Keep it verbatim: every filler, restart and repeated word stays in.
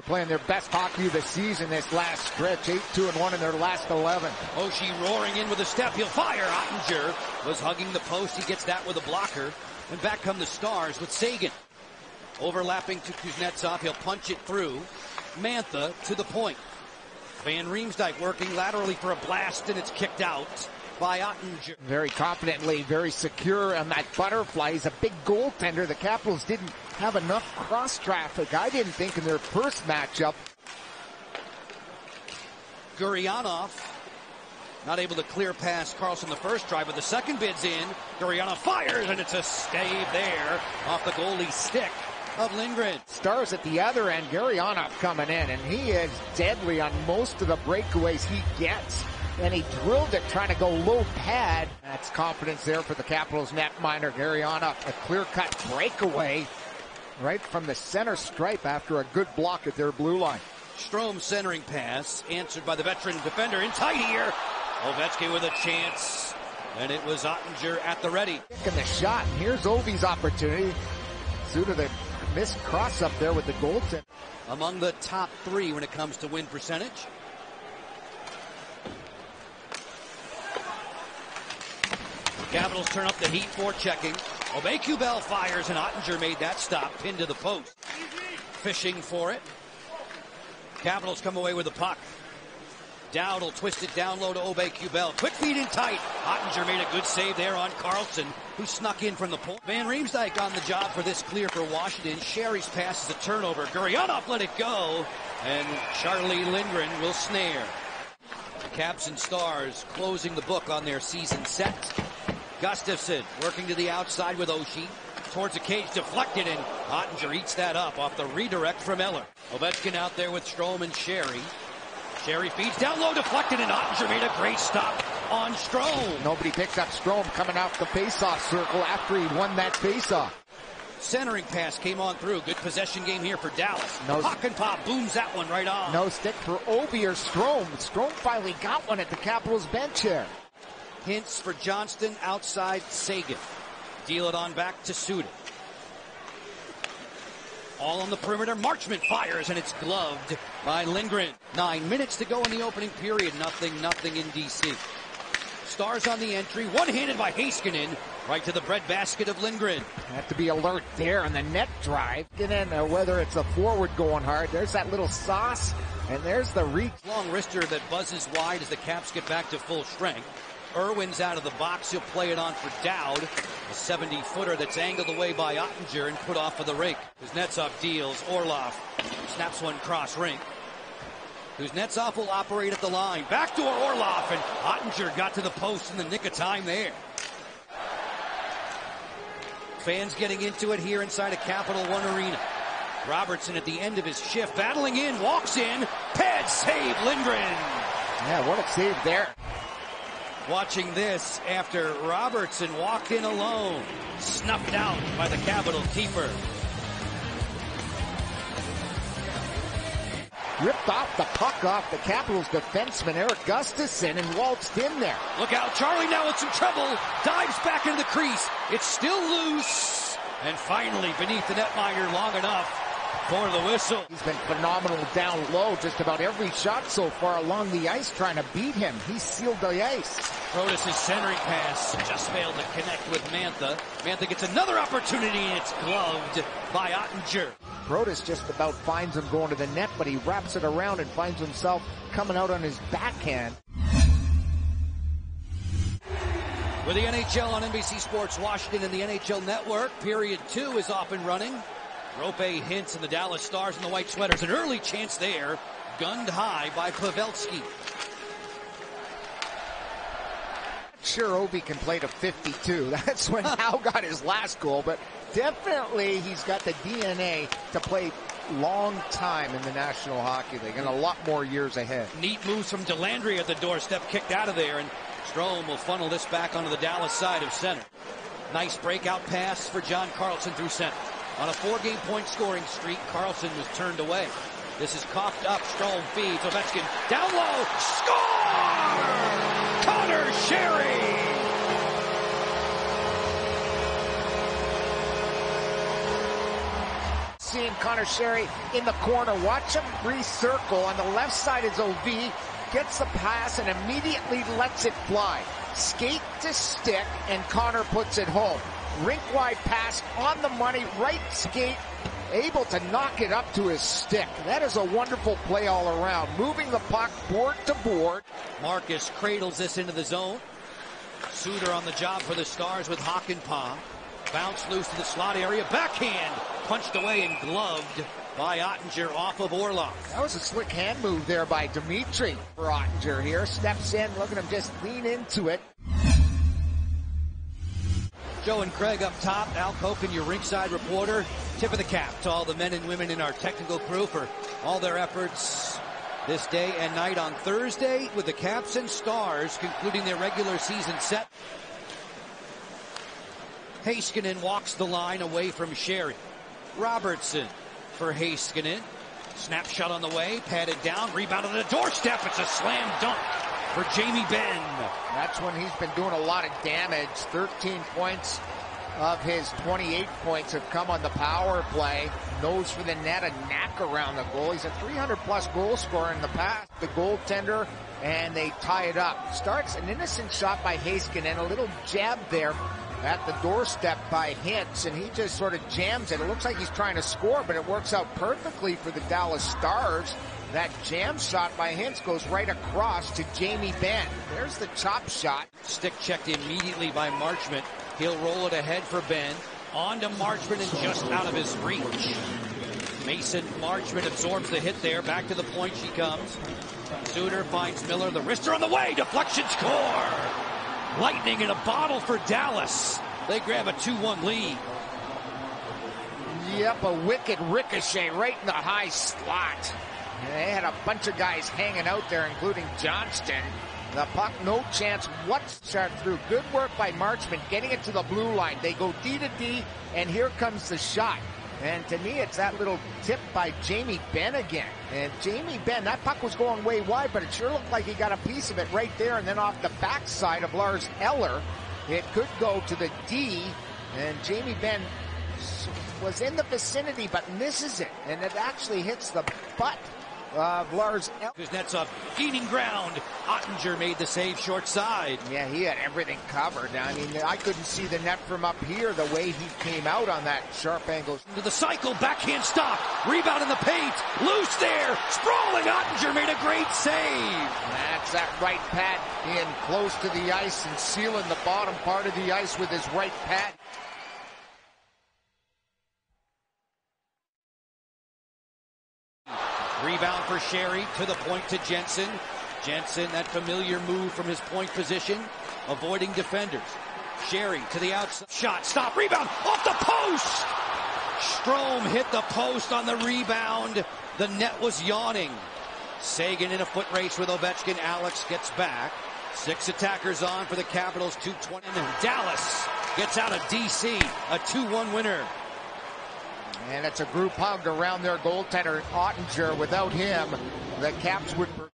playing their best hockey of the season this last stretch. eight two and one in their last eleven. Oshie roaring in with a step. He'll fire. Ottinger was hugging the post. He gets that with a blocker. And back come the Stars with Seguin. Overlapping to Kuznetsov. He'll punch it through. Mantha to the point. Van Riemsdyk working laterally for a blast, and it's kicked out by Ottinger. Very confidently, very secure on that butterfly. He's a big goaltender. The Capitals didn't have enough cross traffic, I didn't think, in their first matchup. Gurianov not able to clear past Karlsson the first drive, but the second bid's in. Gurianov fires, and it's a stave there off the goalie's stick of Lindgren. Stars at the other end. Gurianov coming in, and he is deadly on most of the breakaways he gets. And he drilled it trying to go low pad. That's confidence there for the Capitals netminder. Gurianov, a clear-cut breakaway right from the center stripe after a good block at their blue line. Strome centering pass, answered by the veteran defender in tight here. Ovechkin with a chance, and it was Ottinger at the ready. Taking the shot, and here's Ovi's opportunity. Due to the missed cross up there with the goaltender. Among the top three when it comes to win percentage. Capitals turn up the heat for checking. Aube-Kubel fires, and Ottinger made that stop, pinned to the post. Fishing for it. Capitals come away with the puck. Dowd will twist it down low to Aube-Kubel. Quick feed in tight. Ottinger made a good save there on Karlsson, who snuck in from the point. Van Riemsdyk on the job for this clear for Washington. Sherry's pass is a turnover. Gurianov let it go, and Charlie Lindgren will snare. Caps and Stars closing the book on their season set. Gustafsson working to the outside with Oshie. Towards the cage, deflected, and Ottinger eats that up off the redirect from Eller. Ovechkin out there with Strome and Sherry. Sherry feeds down low, deflected, and Ottinger made a great stop on Strome. Nobody picks up Strome coming off the faceoff circle after he won that faceoff. Centering pass came on through. Good possession game here for Dallas. No, Puck and pop booms that one right on. No stick for Ovi or Strome. Strome finally got one at the Capitals bench here. Hints for Johnston outside Seguin. Deal it on back to Suter. All on the perimeter. Marchment fires, and it's gloved by Lindgren. Nine minutes to go in the opening period. Nothing, nothing in D C. Stars on the entry. One-handed by Heiskanen. Right to the breadbasket of Lindgren. Have to be alert there on the net drive. Get in, uh, whether it's a forward going hard. There's that little sauce, and there's the reach. Long wrister that buzzes wide as the Caps get back to full strength. Irwin's out of the box. He'll play it on for Dowd. A seventy-footer that's angled away by Ottinger and put off for the rake. Kuznetsov deals. Orlov snaps one cross rink. Kuznetsov will operate at the line. Backdoor Orlov, and Ottinger got to the post in the nick of time there. Fans getting into it here inside of Capital One Arena. Robertson at the end of his shift, battling in, walks in, pad save, Lindgren. Yeah, what a save there. Watching this after Robertson walked in alone, snuffed out by the Capital keeper. Ripped off the puck off the Capitals defenseman Erik Gustafsson and waltzed in there. Look out, Charlie now in some trouble, dives back into the crease. It's still loose, and finally beneath the netminder long enough for the whistle. He's been phenomenal down low, just about every shot so far along the ice trying to beat him. He's sealed the ice. Protas' centering pass just failed to connect with Mantha. Mantha gets another opportunity, and it's gloved by Ottinger. Protas just about finds him going to the net, but he wraps it around and finds himself coming out on his backhand. With the N H L on N B C Sports Washington and the N H L Network, period two is off and running. Rope Hintz and the Dallas Stars in the white sweaters. An early chance there, gunned high by Pavelski. Sure, Ovi can play to fifty-two. That's when Howe got his last goal, but definitely he's got the D N A to play long time in the National Hockey League and a lot more years ahead. Neat moves from Delandry at the doorstep, kicked out of there, and Strome will funnel this back onto the Dallas side of center. Nice breakout pass for John Karlsson through center. On a four-game point scoring streak, Karlsson was turned away. This is coughed up. Strome feeds. Ovechkin down low. Score! Connor Sherry! Seeing Connor Sherry in the corner. Watch him recircle. On the left side is O V. Gets the pass and immediately lets it fly. Skate to stick, and Connor puts it home. Rink-wide pass on the money, right skate, able to knock it up to his stick. That is a wonderful play all around. Moving the puck board to board. Marcus cradles this into the zone. Suter on the job for the Stars with Hakanpää. Bounce loose to the slot area. Backhand punched away and gloved by Oettinger off of Orlov. That was a slick hand move there by Dimitri for Oettinger here. Steps in, look at him just lean into it. Joe and Craig up top. Al Koken, your rinkside reporter. Tip of the cap to all the men and women in our technical crew for all their efforts this day and night on Thursday with the Caps and Stars concluding their regular season set. Heiskanen walks the line away from Sherry. Robertson for Heiskanen. Snapshot on the way, patted down, rebound on the doorstep. It's a slam dunk for Jamie Benn. That's when he's been doing a lot of damage. thirteen points of his twenty-eight points have come on the power play. Nose for the net, a knack around the goal. He's a three hundred plus goal scorer in the past. The goaltender, and they tie it up. Starts an innocent shot by Heiskanen, a little jab there at the doorstep by Hintz, and he just sort of jams it. It looks like he's trying to score, but it works out perfectly for the Dallas Stars. That jam shot by Hintz goes right across to Jamie Benn. There's the chop shot. Stick checked immediately by Marchment. He'll roll it ahead for Benn. On to Marchment and just out of his reach. Mason Marchment absorbs the hit there. Back to the point she comes. Suter finds Miller. The wrister on the way. Deflection score. Lightning in a bottle for Dallas. They grab a two one lead. Yep, a wicked ricochet right in the high slot. They had a bunch of guys hanging out there, including Johnston. The puck, no chance whatsoever through. Good work by Marchment, getting it to the blue line. They go D to D, and here comes the shot. And to me, it's that little tip by Jamie Benn again. And Jamie Benn, that puck was going way wide, but it sure looked like he got a piece of it right there. And then off the backside of Lars Eller, it could go to the D. And Jamie Benn was in the vicinity, but misses it. And it actually hits the butt of Lars Eller. Kuznetsov gaining ground. Oettinger made the save short side. Yeah, he had everything covered. I mean, I couldn't see the net from up here the way he came out on that sharp angle. To the cycle, backhand stop. Rebound in the paint. Loose there. Sprawling Oettinger made a great save. That's that right pad in close to the ice and sealing the bottom part of the ice with his right pad. Rebound for Sherry, to the point to Jensen. Jensen, that familiar move from his point position, avoiding defenders. Sherry to the outside. Shot, stop, rebound, off the post! Strome hit the post on the rebound. The net was yawning. Sagan in a foot race with Ovechkin. Alex gets back. Six attackers on for the Capitals, two twenty. And Dallas gets out of D C, a two one winner. And it's a group hug around their goaltender, Oettinger. Without him, the Caps would...